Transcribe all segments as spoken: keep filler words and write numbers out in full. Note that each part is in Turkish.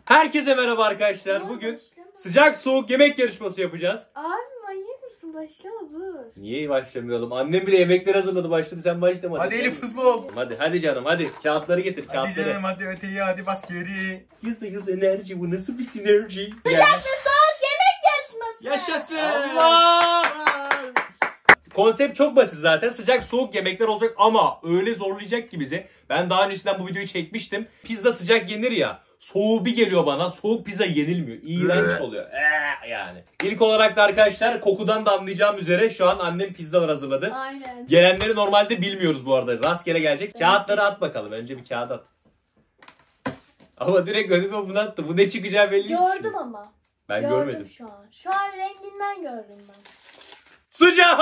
Herkese merhaba arkadaşlar. Bugün sıcak soğuk yemek yarışması yapacağız. Abi manyak mısın? Başlama dur. Niye başlamayalım? Annem bile yemekler hazırladı, başladı, sen başlamadın. Hadi Elif hızlı ol. Hadi hadi canım hadi. Kağıtları getir, Hadi kağıtları. canım hadi öteye hadi bas geri. Yüzde yüz enerji, bu nasıl bir sinerji? Sıcak ve soğuk yemek yarışması. Yaşasın. Allah! Konsept çok basit zaten. Sıcak soğuk yemekler olacak ama öyle zorlayacak ki bizi. Ben daha öncesinden bu videoyu çekmiştim. Pizza sıcak yenir ya. Soğuğu bir geliyor bana. Soğuk pizza yenilmiyor. İğrenç oluyor. Ee, yani. İlk olarak da arkadaşlar kokudan da anlayacağım üzere şu an annem pizzalar hazırladı. Aynen. Gelenleri normalde bilmiyoruz bu arada. Rastgele gelecek. Evet. Kağıtları at bakalım. Önce bir kağıt at. Ama direkt önüme bunu attı. Bu ne çıkacağı belli değil. Gördüm ama. Ben gördüm görmedim. şu an. Şu an renginden gördüm ben. Sıcak!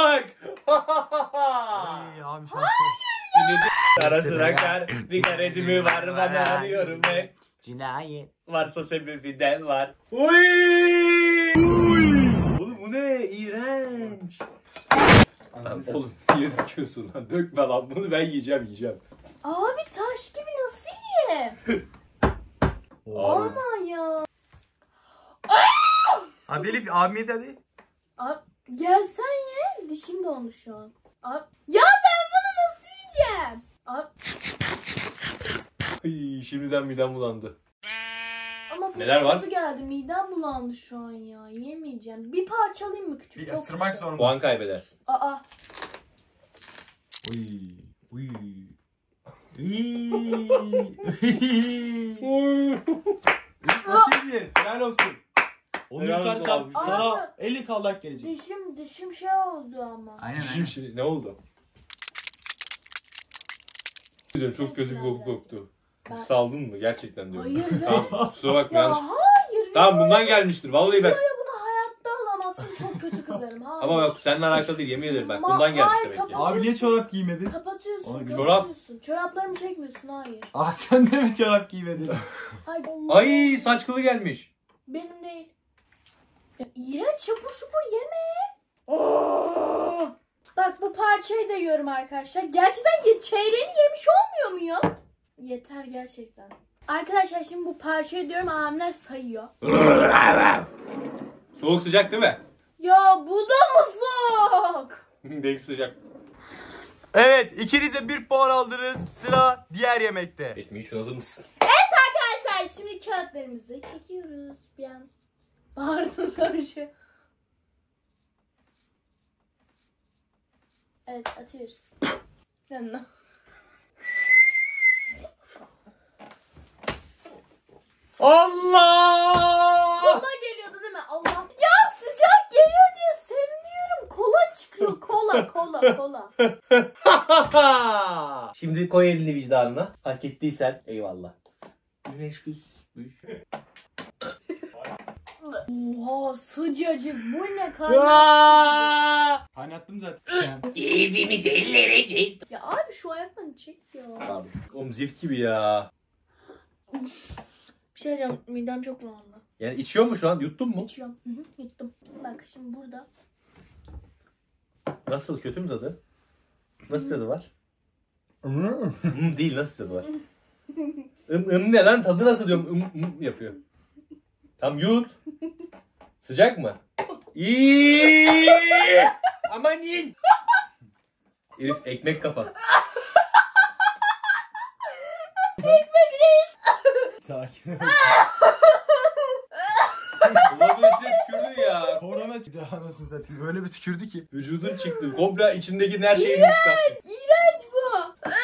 Ay abi şansı. Ara sıra kar, bir karetimi var bana arıyorum ve Cinayet. varsa sebebi de var. Uy! Oğlum bu ne? İğrenç. Lan oğlum niye döküyorsun lan? Dökme lan bunu, ben yiyeceğim yiyeceğim. Abi taş gibi nasıl yiyeyim? Aman ya. Hadi Elif abime de hadi. Abi gelsen ye. Dişim dolmuş şu an. Abi, ya ben bunu nasıl yiyeceğim? Abi, Ay, şimdiden midem bulandı. ama bu Neler var? tadı geldi. Midem bulandı şu an ya. Yemeyeceğim. Bir parça alayım mı küçük? Bir Çok ısırmak küçük. zorunda. Puan kaybedersin. Aa. Uy. Uy. Nasıl yedin? Helal olsun. Onu Helal yutarsam olsun. sana elli kallak gelecek. Dişim dişim şey oldu ama. Aynen Şimdi, şimdi ne oldu? Çok kötü bir koku koktu. Ben- Saldın mı? Gerçekten diyorum. Hayır be. Tamam, kusura bakma. Ya yanlış. hayır. Tamam bundan gelmiştir. Vallahi ben. Ya bunu hayatta alamazsın. Çok kötü kızarım. Hayır. Ama yok seninle alakalı değil, yemin ederim bak. Ma- Bundan gelmiş hayır, demek ki. kapat. Abi niye çorap giymedin? Kapatıyorsun. Ona göre- Kapatıyorsun. Çoraplarımı çekmiyorsun. Hayır. Ah sen de mi çorap giymedin? Hayır. Ay saç kılı gelmiş. Benim değil. Ya, iğrenç şapur şupur yeme. Oo. Bak bu parçayı da yiyorum arkadaşlar. Gerçekten ye- çeyreğini yemiş olmuyor muyum? Yeter gerçekten. Arkadaşlar şimdi bu parçayı diyorum, abimler sayıyor. Soğuk sıcak değil mi? Ya bu da mı soğuk? Benimki sıcak. Evet ikiniz de bir puan aldınız. Sıra diğer yemekte. Ekmeği şu hazır mısın? Arkadaşlar şimdi kağıtlarımızı çekiyoruz. Bir an bağırdım karşı. Evet atıyoruz. Yanına. Allah! Kola geliyordu değil mi? Allah. Ya sıcak geliyor diye seviniyorum. Kola çıkıyor. Kola kola kola. Şimdi koy elini vicdanına. Hak ettiysen eyvallah. Güneş küsmüş. Oha sıcacık. Bu ne kardeşim? Kaynattım zaten. Keyfimiz ellere git. Ya abi şu ayaklarını çek ya. Abi, oğlum zift gibi ya. Bir şey diyeceğim. Midem çok bulandı. Yani içiyor mu şu an? Yuttun mu? İçiyorum. Hı hı, yuttum. Bak şimdi burada. Nasıl? Kötü mü tadı? Nasıl tadı var? Hmm, değil, nasıl tadı var? Im, ım ne lan? Tadı nasıl diyorum? Im, ım yapıyor. Tam yut. Sıcak mı? İyi. Aman yiyin. Elif ekmek kafa. Sakin ol. Ulan bu içine tükürdün ya. Korona çıktı anasını satayım. Öyle bir tükürdü ki. Vücudun çıktı. Komple içindeki her şeyini çıkarttın. İğrenç bu.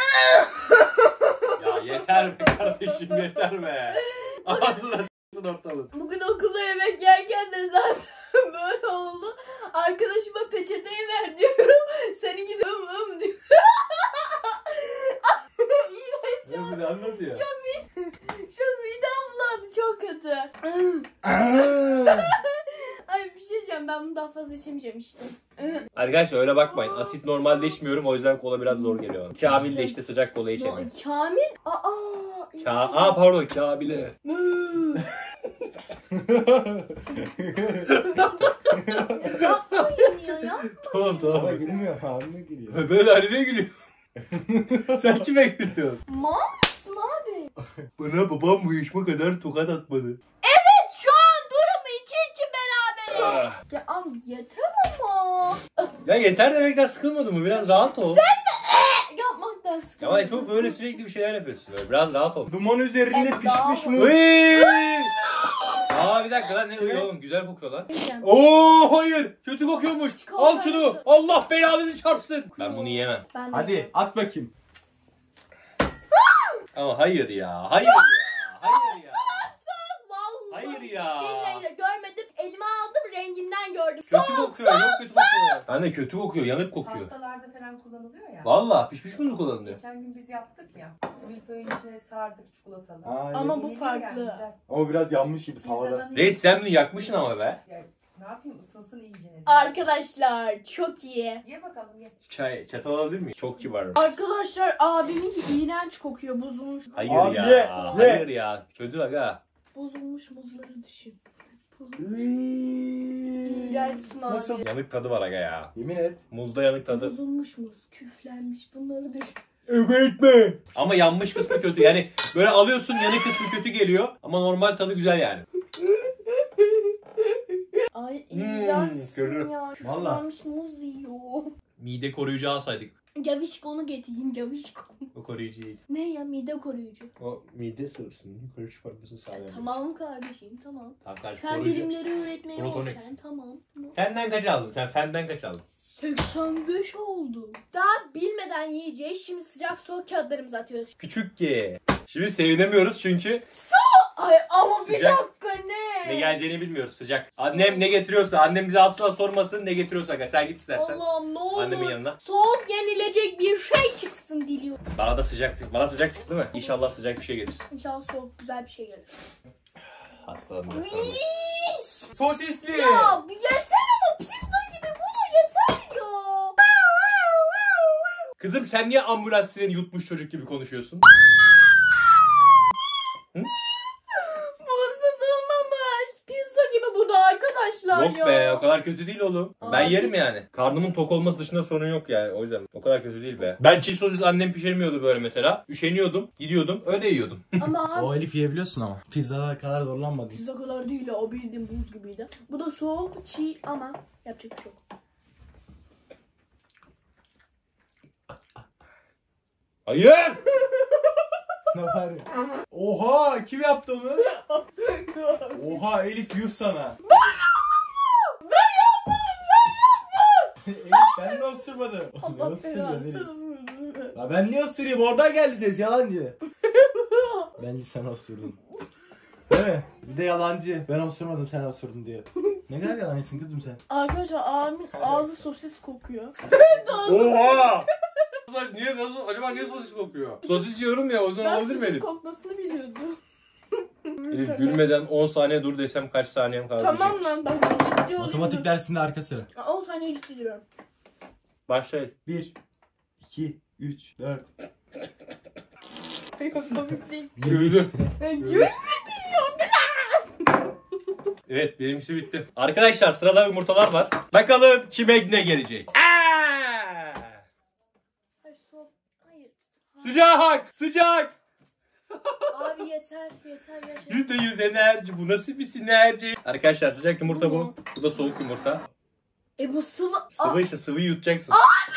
Ya yeter be kardeşim, yeter be. Ağzına s**sın ortalığı. Bugün okulda yemek yerken de zaten böyle oldu. Arkadaşıma peçeteyi ver diyorum. Senin gibi ım ım diyor. İğrenç Ne ya. bu, ne anlatıyor? Çok Şu midem bulandı, çok kötü. Ay bir şey diyeceğim, ben bunu daha fazla içemeyeceğim işte. Arkadaşlar öyle bakmayın. Asit normalde içmiyorum, o yüzden kola biraz zor geliyor. Kamil de işte sıcak kola içemiyor. Kamil? Aa. Ka Aa pardon Kamil'e. Yapmayın ya, yapmayın. Tamam Sana tamam. gülmüyor. Abime gülüyor. Ben haline gülüyorum. Sen kime gülüyorsun? Mal mısın abi? Bana babam bu yaşıma kadar tokat atmadı. Evet şu an durum iki iki beraber. Ah. Ya am yeter ama. Ya yeter demekten sıkılmadın mı? Biraz rahat ol. Yapmaktan sıkıldım. Ama çok böyle sürekli bir şeyler yapıyorsun böyle. Biraz rahat ol. Duman üzerinde Ben pişmiş daha- muz. Uyyy! Aa bir dakika lan ne Şey- oğlum güzel kokuyor lan. Yiyeceğim. Oo hayır kötü kokuyormuş. Çikolata Al şunu. arası. Allah belanızı çarpsın. Ben bunu yiyemem. Ben de Hadi yiyemem. at bakayım. Ama hayır ya. Hayır ya. Hayır ya. Vallahi. Hayır ya. Billahi de görmedim. Elime aldım renginden gördüm. Kötü kokuyor. Yok kötü kokuyor. Anne kötü kokuyor. Yanık kokuyor. Pastalarda falan kullanılıyor ya. Valla pişmiş mi kullanılıyor? Geçen gün biz yaptık ya. Milföyün içine sardık çikolatalı. Aa, evet. Ama bu Yeni farklı. geldi, güzel. Ama biraz yanmış gibi tavada. Pizzadan Reis sen bunu yakmışsın ama be. Ya, ne yapayım ısınsın iyice. Arkadaşlar çok iyi. Ye bakalım ye. Çay, çatal alabilir miyim? Çok kibar. Arkadaşlar abiminki iğrenç kokuyor. Bozulmuş. Hayır Abi ya. ye, ye. Hayır ya. Kötü aga. Bozulmuş muzları düşün. Iiii. İğrençsin abi. Nasıl? Yanık tadı var aga ya. Yemin et. Muzda yanık tadı. Bozulmuş muz, küflenmiş. Bunları düşün. Evet mi? Ama yanmış kısmı kötü. Yani böyle alıyorsun yanık kısmı kötü geliyor. Ama normal tadı güzel yani. Ay Hmm, iğrençsin görürüm. ya. Vallahi. Küflenmiş muz yiyor. Mide koruyucu alsaydık. Cavişkonu getirin cavişkonu. O koruyucu değil. Ne ya mide koruyucu. O mide sıvısının yukarı çıkartmasını sağlıyor. Tamam kardeşim tamam. Tamam kardeşim Fen koruyucu. bilimleri öğretmeni ol Protonex. sen tamam. tamam. Fenden kaç aldın? Sen fenden kaç aldın? seksen beş oldu. Daha bilmeden yiyeceğiz. Şimdi sıcak soğuk kağıtlarımızı atıyoruz. Küçük ki. Şimdi sevinemiyoruz çünkü Ay ama bir Sıcak. dakika ne? ne geleceğini bilmiyoruz sıcak. Annem ne getiriyorsa annem bize asla sormasın ne getiriyorsa aga sen git istersen. Allah'ım ne olur. Annemin yanına. Soğuk yenilecek bir şey çıksın diliyorum. Bana da sıcak bana sıcak çıktı değil mi? İnşallah sıcak bir şey gelir. İnşallah soğuk güzel bir şey gelir. Hastalandım hastalandım. İş! Sosisli. Ya bu yeter ama pizza gibi bu da yeter ya. Kızım sen niye ambulans sireni yutmuş çocuk gibi konuşuyorsun? Bu ısıtılmamış. Pizza gibi bu da arkadaşlar Yok ya. be o kadar kötü değil oğlum. Ben Abi. yerim yani. Karnımın tok olması dışında sorun yok yani o yüzden. O kadar kötü değil be. Ben çiğ sosis annem pişirmiyordu böyle mesela. Üşeniyordum, gidiyordum, öyle yiyordum. Ama abi O Elif yiyebiliyorsun ama. Pizza kadar zorlanmadın. pizza kadar değil ya. O bildiğin buz gibiydi. Bu da soğuk, çiğ ama yapacak bir şey yok. Hayır! Ne var ya? Oha kim yaptı onu? Oha Elif yuh sana. Elif ben de osurmadım. Ne Allah osuruyorsun Elif? belasını. Ya ben niye osurayım? Oradan geldi ses yalancı. Bence sen osurdun. Değil mi? Bir de yalancı. Ben osurmadım sen osurdun diyor. Ne kadar yalancısın kızım sen. Arkadaşlar abimin ağzı sosis kokuyor. Oha! Niye nasıl acaba niye sosis kokuyor? Sosis yiyorum ya o zaman Ben olabilir mi sütün Elif? kokmasını biliyordum. Elif gülmeden on saniye dur desem kaç saniyem kaldı? Tamam lan ben ciddi olayım. Matematik da- dersinde arka sıra. on saniye ciddi duruyorum. Başlayın. bir, iki, üç, dört. Komik değil. Güldü. Gül. Evet benimkisi bitti. Arkadaşlar sırada yumurtalar var. Bakalım kime ne gelecek? Aa! Hayır soğuk. Hayır. Sıcak! Sıcak! Abi yeter yeter yeter. yüzde yüz enerji. Bu nasıl bir sinerji? Arkadaşlar sıcak yumurta bu. Bu da soğuk yumurta. E bu sıvı. Sıvı işte sıvıyı yutacaksın.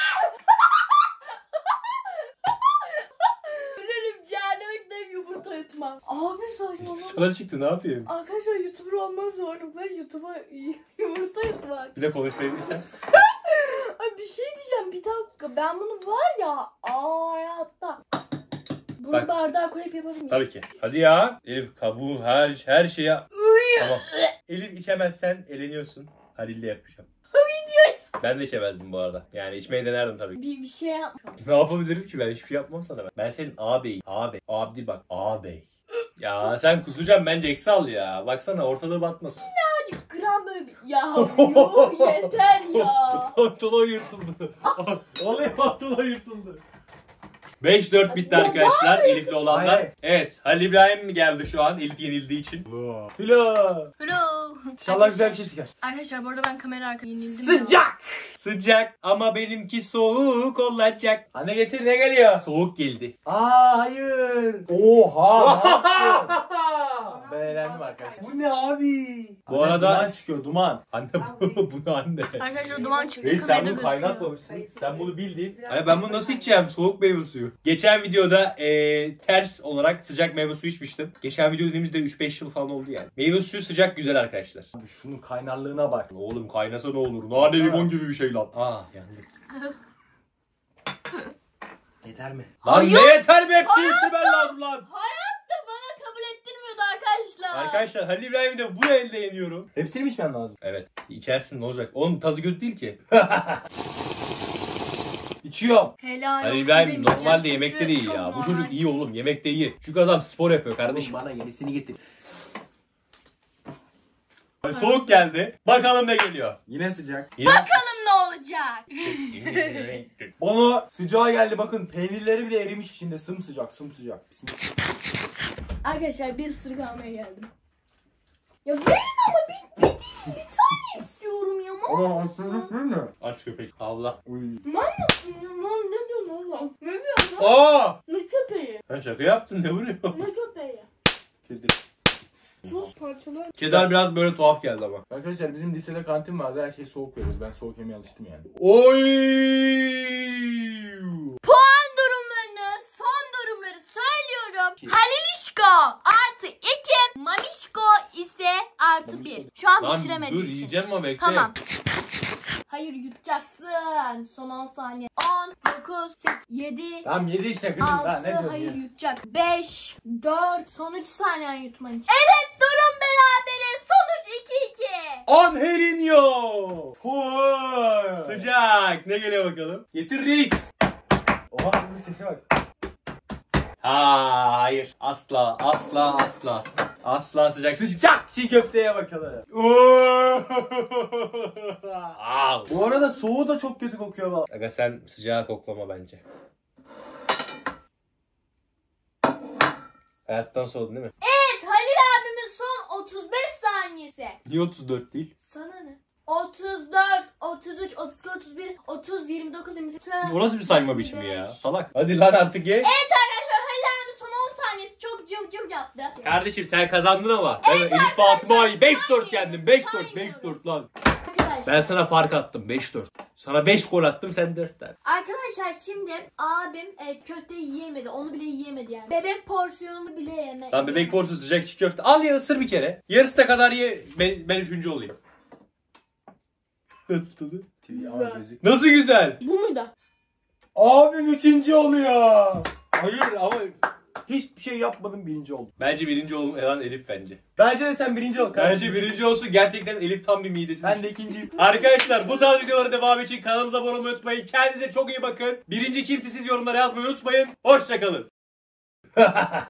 Ölürüm cehenneme giderim yumurta yutmam. Abi saçmalama. Sana çıktı ne yapayım? Arkadaşlar YouTuber olma zorlukları YouTube'a yumurta yutmak. Bir de konuşmayı bilsen. Ay bir şey diyeceğim bir dakika. Ben bunu var ya aa hayatta. Bunu Bak. bardağa koyup yapabilir miyim? Tabii ki. Hadi ya. Elif kabuğu her her şeye. Tamam. Elif içemezsen eleniyorsun. Halil'le yapacağım. Ben de içemezdim bu arada. Yani içmeyi denerdim tabii ki. Bir, bir şey yap. Ne yapabilirim ki ben hiçbir şey yapmam sana ben. Ben senin ağabeyim. Ağabey. Abi değil bak. Ağabey. Ya sen kusacaksın bence eksi al ya. Baksana ortalığı batmasın. Azıcık gram böyle bir... Ya yuh yeter ya. Pantolon yırtıldı. Vallahi pantolon yırtıldı. beş dört bitti Ya arkadaşlar daha Elif'le olanlar. Hayır. Evet Halil İbrahim mi geldi şu an Elif yenildiği için? Hüla. Hello. İnşallah güzel bir şey çıkar. Arkadaşlar bu arada ben kamera arkasında yenildim. Sıcak. Sıcak ama benimki soğuk olacak. Anne getir ne geliyor? Soğuk geldi. Aa hayır. Oha. ne yaptın? Ben eğlendim arkadaşlar. Bu ne abi? Bu Anne, arada- duman çıkıyor duman. Anne bu, bunu anne. Arkadaşlar duman çıktı Reis sen kamerada bunu gözüküyor. kaynatmamışsın. Hayır, Sen bunu bildin. biraz Hani ben bunu nasıl içeceğim? Soğuk meyve suyu. Geçen videoda eee, ters olarak sıcak meyve suyu içmiştim. Geçen video dediğimizde üç beş yıl falan oldu yani. Meyve suyu sıcak güzel arkadaşlar. Abi şunun kaynarlığına bak. Oğlum kaynasa ne olur? Nane limon gibi bir şey lan. Aa yandık. Yeter mi? Lan ne yeter mi? Hepsini bitirmen lazım lan. Hayatta bana kabul ettirmiyordu arkadaşlar. Arkadaşlar Halil İbrahim'i de bu elde yeniyorum. Hepsini mi içmem lazım? Evet. İçersin ne olacak? Onun tadı kötü değil ki. İçiyorum. Helal Halil olsun İbrahim demeyeceğim normalde çünkü yemekte değil çok ya. Bu normal. çocuk iyi oğlum. Yemekte iyi. Çünkü adam spor yapıyor kardeşim. Bana yenisini getir. Soğuk geldi. Bakalım ne geliyor. Yine sıcak. Yine... Bakalım ne olacak. Bana sıcağa geldi bakın. Peynirleri bile erimiş içinde. Sımsıcak sımsıcak. Bismillah. Arkadaşlar bir ısırık almaya geldim. Ya verin ama bir, bir, bir tane istiyorum ya. Ama hastalık ne? Aç köpek. Avla. Uy. Manyasın ya lan ne diyorsun Allah? Ne diyorsun lan? Aa! Ne köpeği? Sen şaka yaptın ne vuruyor? Ne köpeği? Kedi. Sus parçalar. Kedar biraz böyle tuhaf geldi ama. Arkadaşlar bizim lisede kantin vardı. Her şey soğuk veriyoruz. Ben soğuk yemeye alıştım yani. Oy! Puan durumlarını, son durumları söylüyorum. İki. Halilişko artı iki, Mamişko ise artı bir. Şu an Lan bitiremediği dur için. yiyeceğim ama bekle. Tamam. Hayır yutacaksın. Son on saniye. on, dokuz, sekiz, yedi, Tamam yedi işte kızım. Daha altı, ne diyorsun hayır ya? yutacak. beş, dört, son üç saniyen yutman için. Evet durum berabere. Sonuç iki iki. Angelinho! Fuuu. Sıcak. Ne geliyor bakalım? Getir reis. Oha kızın sesi bak. Ha, hayır. Asla, asla, asla. Asla sıcak. Sıcak çiğ köfteye bakalım. Al. Bu arada soğuğu da çok kötü kokuyor bak. Aga sen sıcağı koklama bence. Hayattan soğudun değil mi? Evet Halil abimin son otuz beş saniyesi. Niye otuz dört değil? Sana ne? otuz dört, otuz üç, otuz iki, otuz bir, otuz, yirmi dokuz, yirmi sekiz. O nasıl bir sayma biçimi ya? yirmi beş. Salak. Hadi lan artık ye. Evet arkadaşlar Halil abi son on saniyesi çok cıv cıv yaptı. Kardeşim sen kazandın ama. Evet, Elif Fatıma'yı beş dört yendim. beş dört, beş dört lan. Arkadaşlar, Ben sana fark attım beş dört. Sana beş gol attım sen dört tane. arkadaşlar şimdi abim e, köfteyi yiyemedi. Onu bile yiyemedi yani. Bebek porsiyonunu bile yemedi. Lan bebek porsu sıcak çiğ köfte. Al ya ısır bir kere. Yarısı da kadar ye. Ben, ben üçüncü olayım. Nasıl tadı? Güzel. Nasıl güzel? Bu muydu? Abim üçüncü oluyor. Hayır ama Hiçbir şey yapmadım birinci oldum. bence birinci olan Elif bence. Bence de sen birinci ol. Bence birinci olsun. Gerçekten Elif tam bir midesi. Ben de ikinciyim. Arkadaşlar bu tarz videoların devamı için kanalımıza abone olmayı unutmayın. Kendinize çok iyi bakın. Birinci kimse siz yorumlara yazmayı unutmayın. Hoşçakalın.